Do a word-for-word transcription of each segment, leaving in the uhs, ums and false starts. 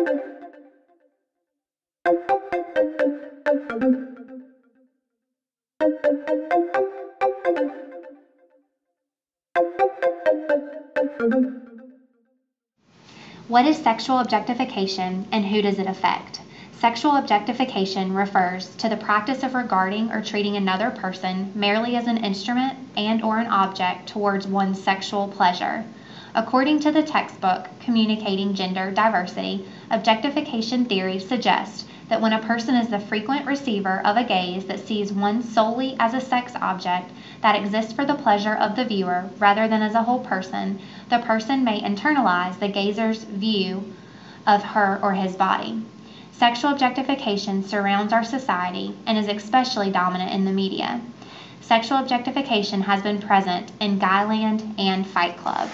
What is sexual objectification and who does it affect? Sexual objectification refers to the practice of regarding or treating another person merely as an instrument and or an object towards one's sexual pleasure. According to the textbook, Communicating Gender Diversity, objectification theory suggests that when a person is the frequent receiver of a gaze that sees one solely as a sex object that exists for the pleasure of the viewer rather than as a whole person, the person may internalize the gazer's view of her or his body. Sexual objectification surrounds our society and is especially dominant in the media. Sexual objectification has been present in Guyland and Fight Club.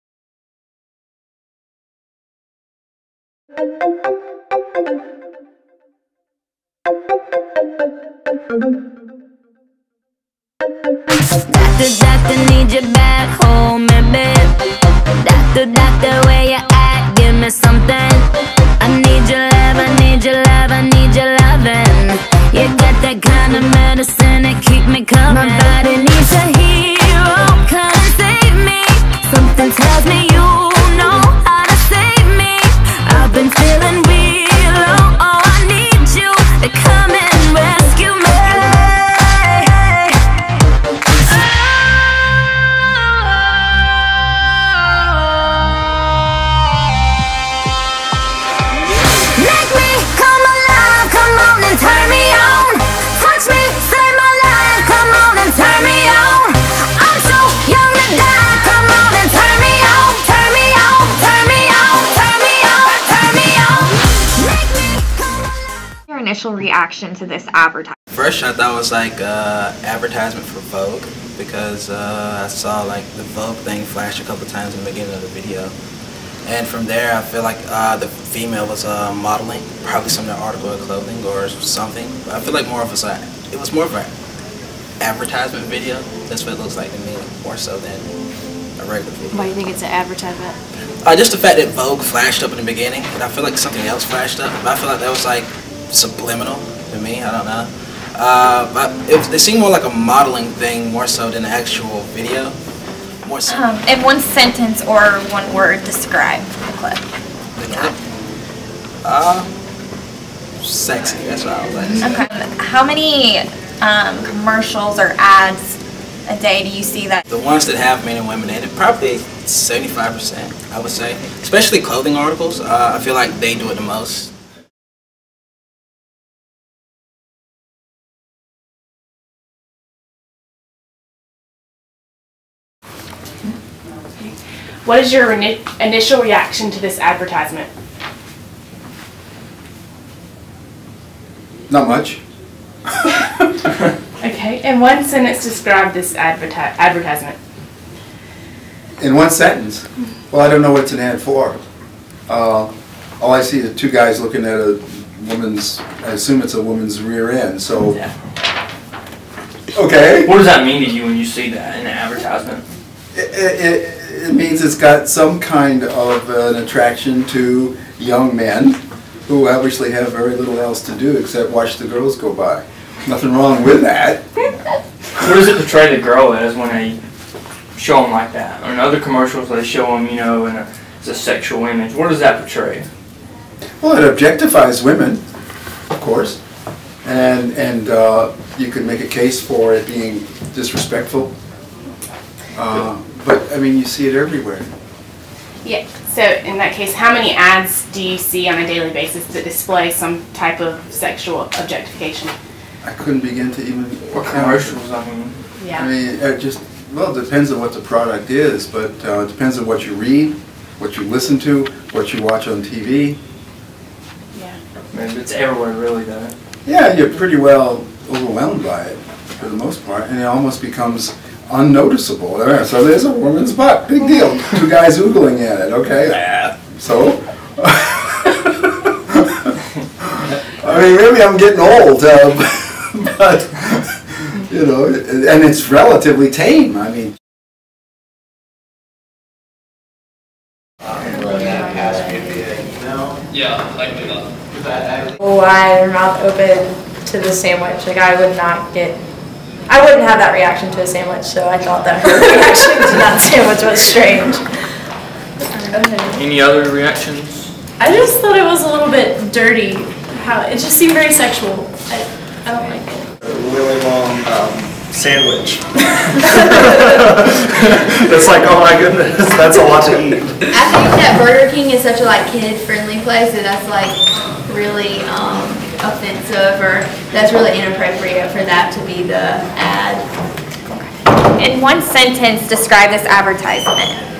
Doctor, doctor, need you back home, baby. Doctor, doctor, where you at? Give me something. I need your love, I need your love, I need your loving. You got that kind of medicine that keep me coming. My body needs a hero, come and save me. Something tells me you know how to save me. I've been feeling real low, oh, I need you to come and rescue me. Turn me on, touch me, save my life, come on and turn me on. I'm so young to die, come on and turn me on, turn me on, turn me on, turn me on, turn me on. Make me come alive. Your initial reaction to this advertisement? First, I thought it was like uh, advertisement for Vogue because uh, I saw like the Vogue thing flash a couple times in the beginning of the video. And from there, I feel like uh, the female was uh, modeling, probably some of the article of clothing or something. But I feel like more of a, it was more of an advertisement video. That's what it looks like to me, more so than a regular video. Why do you think it's an advertisement? Uh, just the fact that Vogue flashed up in the beginning, and I feel like something else flashed up. But I feel like that was like subliminal to me. I don't know. Uh, but it, it seemed more like a modeling thing more so than an actual video. More so. Um, in one sentence or one word, describe the clip. The clip? Uh, sexy, that's what I was like. Okay. How many um, commercials or ads a day do you see that? The ones that have men and women in it, probably seventy-five percent, I would say. Especially clothing articles, uh, I feel like they do it the most. What is your ini initial reaction to this advertisement? Not much. Okay, in one sentence, describe this adverti advertisement. In one sentence? Well, I don't know what it's an ad for. Uh, all I see is two guys looking at a woman's, I assume it's a woman's rear end, so... Yeah. Okay. What does that mean to you when you see that in an advertisement? It, it, it means it's got some kind of an attraction to young men who obviously have very little else to do except watch the girls go by. Nothing wrong with that. What does it portray the girl as when they show them like that? Or in other commercials they show them, you know, in a, it's a sexual image. What does that portray? Well, it objectifies women, of course. And, and uh, you could make a case for it being disrespectful. Uh, but, I mean, you see it everywhere. Yeah, so in that case, how many ads do you see on a daily basis that display some type of sexual objectification? I couldn't begin to even... Or commercials, I mean. Yeah. I mean, it just, well, it depends on what the product is, but uh, it depends on what you read, what you listen to, what you watch on T V. Yeah. I mean, it's everywhere, really, though. Yeah, you're pretty well overwhelmed by it, for the most part, and it almost becomes unnoticeable. So there's a woman's butt, big deal. Two guys oogling at it, okay? Yeah. So? I mean, maybe I'm getting old, uh, but, you know, and it's relatively tame. I mean, Um, really, that has to be Yeah, I can do that. Wide mouth open to the sandwich. Like I would not get, I wouldn't have that reaction to a sandwich. So I thought that her reaction to that sandwich was strange. Any other reactions? I just thought it was a little bit dirty. How it just seemed very sexual. I, I don't like it. A really long um, sandwich. It's like, oh my goodness, that's a lot to eat. I think that Burger King is such a like kid-friendly place that that's like really um, offensive, or that's really inappropriate for that to be the ad. In one sentence, describe this advertisement.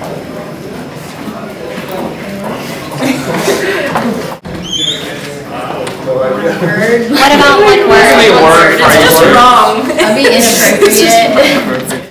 What about one word? One word. It's just wrong. That'd be inappropriate.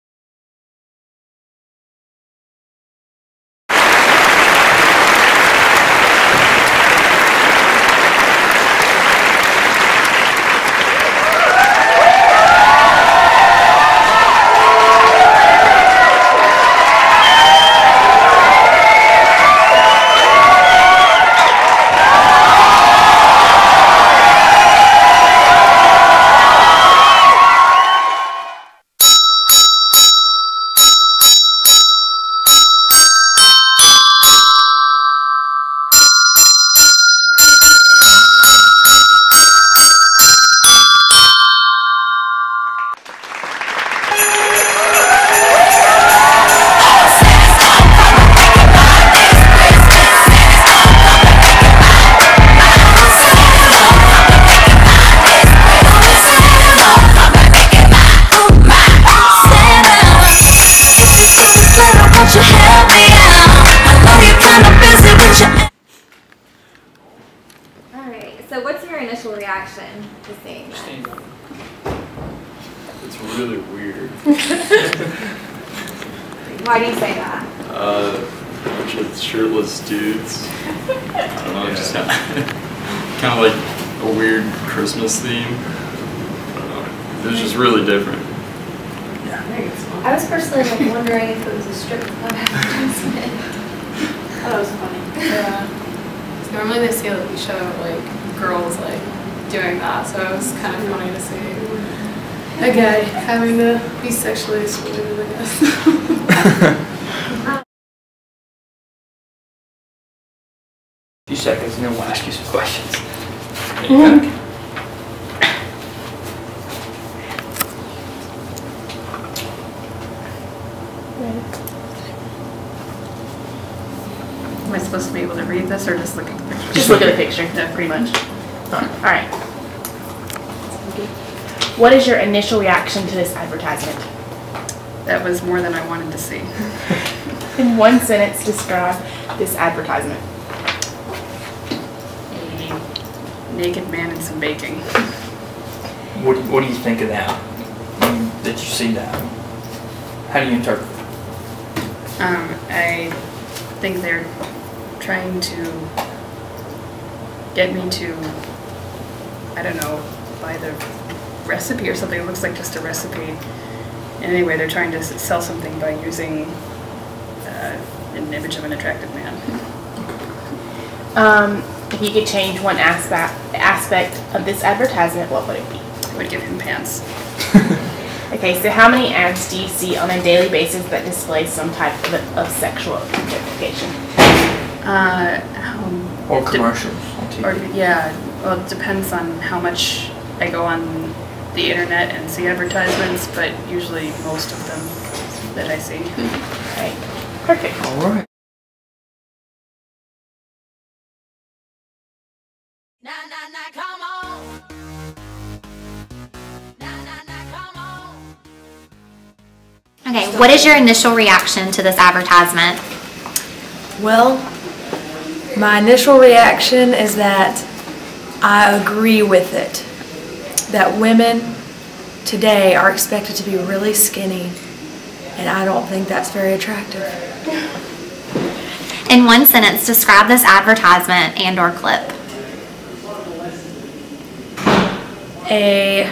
So what's your initial reaction to seeing this? It's really weird. Why do you say that? Uh, a bunch of shirtless dudes. I don't know, just kind of, kind of like a weird Christmas theme. I don't know. It was just really different. I was personally like wondering if it was a strip club advertisement. That was funny. Yeah. Normally they see like, show like girls like doing that, so it was kind of funny to see a guy having to be sexually exploited, I guess. A few seconds and then we'll ask you some questions. Mm-hmm. Am I supposed to be able to read this or just look at the picture? Just look at the picture. Yeah, pretty much. All right. What is your initial reaction to this advertisement? That was more than I wanted to see. In one sentence, describe this advertisement. A naked man and some baking. What, what do you think of that? When, that you see that? How do you interpret it? Um, I think they're trying to get me to, I don't know, buy the recipe or something. It looks like just a recipe. Anyway, they're trying to s- sell something by using uh, an image of an attractive man. Um, if you could change one aspect aspect of this advertisement, what would it be? I would give him pants. Okay, so how many ads do you see on a daily basis that display some type of, of sexual objectification? Uh, um, Or commercials on T V? Or, yeah, well, it depends on how much I go on the internet and see advertisements, but usually most of them that I see. Right. Perfect. All right. Okay, what is your initial reaction to this advertisement? Well, my initial reaction is that I agree with it. That women today are expected to be really skinny, and I don't think that's very attractive. In one sentence, describe this advertisement and or clip. A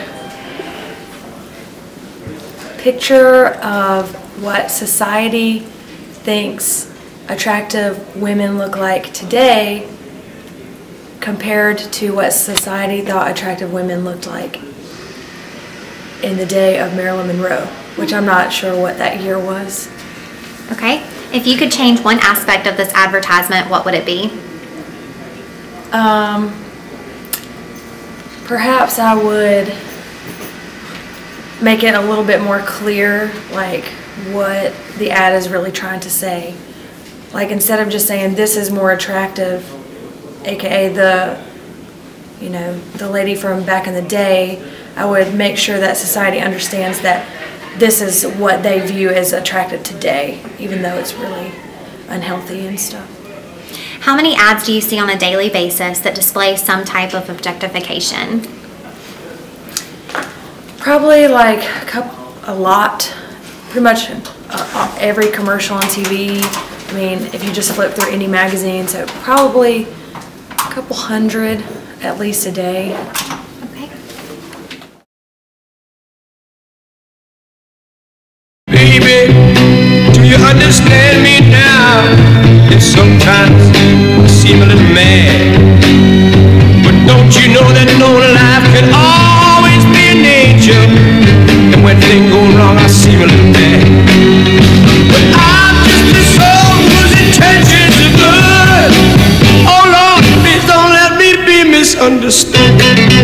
picture of what society thinks attractive women look like today compared to what society thought attractive women looked like in the day of Marilyn Monroe, which I'm not sure what that year was. Okay. If you could change one aspect of this advertisement, what would it be? Um, perhaps I would make it a little bit more clear, like what the ad is really trying to say. Like instead of just saying this is more attractive, aka the, you know, the lady from back in the day, I would make sure that society understands that this is what they view as attractive today, even though it's really unhealthy and stuff. How many ads do you see on a daily basis that display some type of objectification? Probably like a, couple, a lot, pretty much uh, every commercial on T V. I mean, if you just flip through any magazine, so probably a couple hundred at least a day. Okay. Baby, do you understand me now? And sometimes I seem a little mad, but don't you know that no life can always be an angel? And when things go wrong, I seem a little mad, but I'm just a soul whose intentions are good. Oh Lord, please don't let me be misunderstood.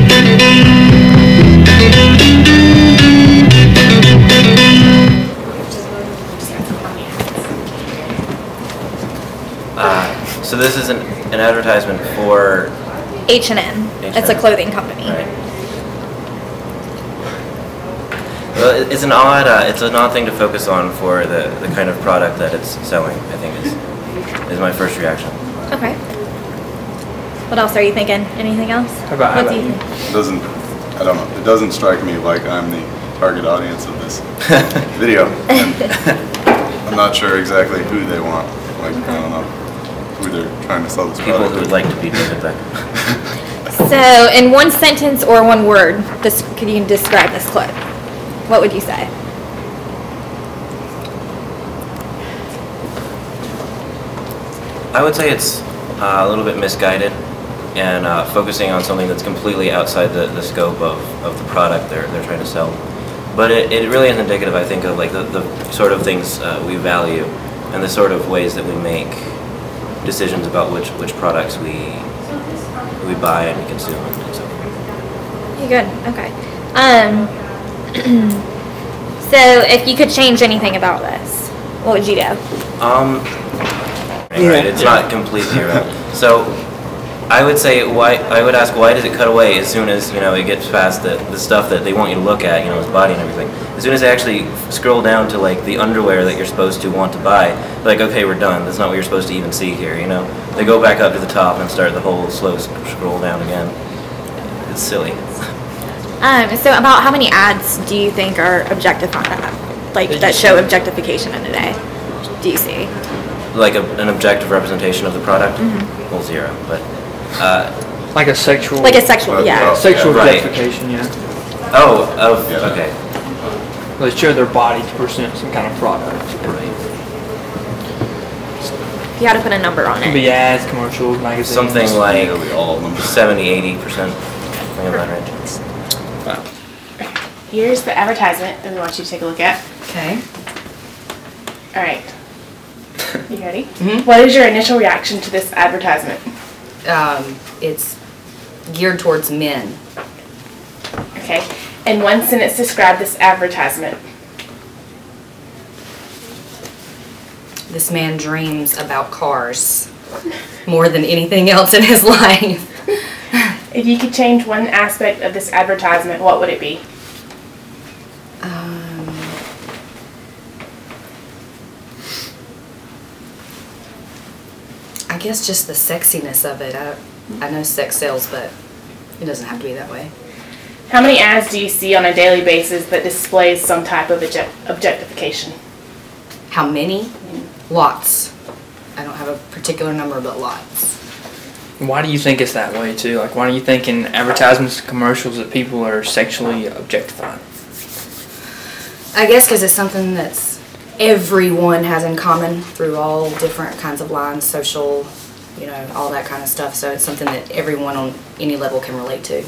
Uh, so this is an, an advertisement for H and M. It's a clothing company. Right. Well, it- it's an odd uh, it's an odd thing to focus on for the, the kind of product that it's selling. I think is is my first reaction. Okay. What else are you thinking? Anything else? How about- how what do you about think? It doesn't, I don't know, it doesn't strike me like I'm the target audience of this video. And I'm not sure exactly who they want, like, I don't know, who they're trying to sell this People product who would to. like to be David Beckham. So, in one sentence or one word, this, could you describe this clip? What would you say? I would say it's uh, a little bit misguided and uh, focusing on something that's completely outside the, the scope of, of the product they're, they're trying to sell. But it, it really is indicative, I think, of like the, the sort of things uh, we value and the sort of ways that we make decisions about which, which products we we buy and we consume and so forth. You good? Okay. Um. So, if you could change anything about this, what would you do? Um, right, it's not completely irrelevant. So, I would say why. I would ask why does it cut away as soon as you know it gets past the the stuff that they want you to look at, you know, his body and everything. As soon as they actually scroll down to like the underwear that you're supposed to want to buy, like okay, we're done. That's not what you're supposed to even see here, you know. They go back up to the top and start the whole slow sc- scroll down again. It's silly. Um. So, about how many ads do you think are objectifying that, like that show objectification in a day? Do you see? Like a, an objective representation of the product? Mhm. Well, zero, but. Uh, Like a sexual. Like a sexual, yeah. Sexual Right. objectification, yeah. Oh, of okay. They show their body to present some kind of product. Right. If you had to put a number on Could it. be ads, commercials, magazines. Something like all of them. seventy, eighty percent. Something in that range. Here's the advertisement that we want you to take a look at. Okay. All right. You ready? Mm-hmm. What is your initial reaction to this advertisement? Um, it's geared towards men. Okay. In one sentence, describe this advertisement. This man dreams about cars more than anything else in his life. If you could change one aspect of this advertisement, what would it be? Um, I guess just the sexiness of it. I, I know sex sells, but it doesn't have to be that way. How many ads do you see on a daily basis that displays some type of object- objectification? How many? Lots. I don't have a particular number, but lots. Why do you think it's that way too? Like, why do you think in advertisements, commercials, that people are sexually objectified? I guess because it's something that's everyone has in common through all different kinds of lines, social, you know, all that kind of stuff. So it's something that everyone on any level can relate to.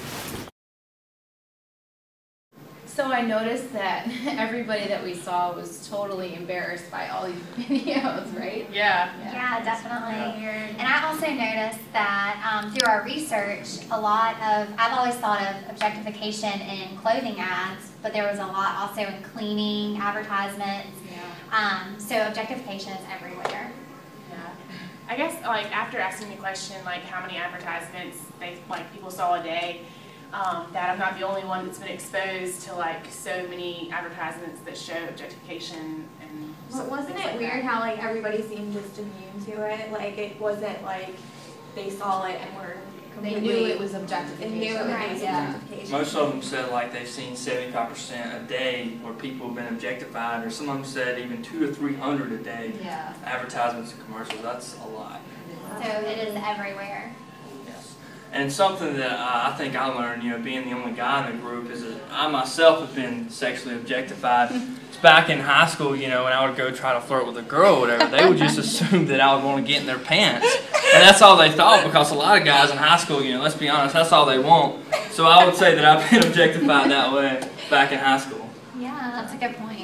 So I noticed that everybody that we saw was totally embarrassed by all these videos, right? Yeah. Yeah, definitely. And I also noticed that um, through our research, a lot of, I've always thought of objectification in clothing ads, but there was a lot also in cleaning, advertisements. Yeah. Um, so objectification is everywhere. Yeah. I guess like after asking the question like how many advertisements they like people saw a day, um, that I'm not the only one that's been exposed to like so many advertisements that show objectification and. But wasn't things it like weird that. how like everybody seemed just immune to it? Like it wasn't like they saw it and were They completely. knew it was objectification. They knew it Right, was yeah. objectification. Most of them said like they've seen seventy-five percent a day where people have been objectified, or some of them said even two or three hundred a day. Yeah. Advertisements and commercials, that's a lot. So it is everywhere. Yes. And something that uh, I think I learned, you know, being the only guy in the group, is that I myself have been sexually objectified. It's back in high school, you know, when I would go try to flirt with a girl or whatever, they would just assume that I would want to get in their pants. And that's all they thought, because a lot of guys in high school, you know, let's be honest, that's all they want. So I would say that I've been objectified that way back in high school. Yeah, that's a good point.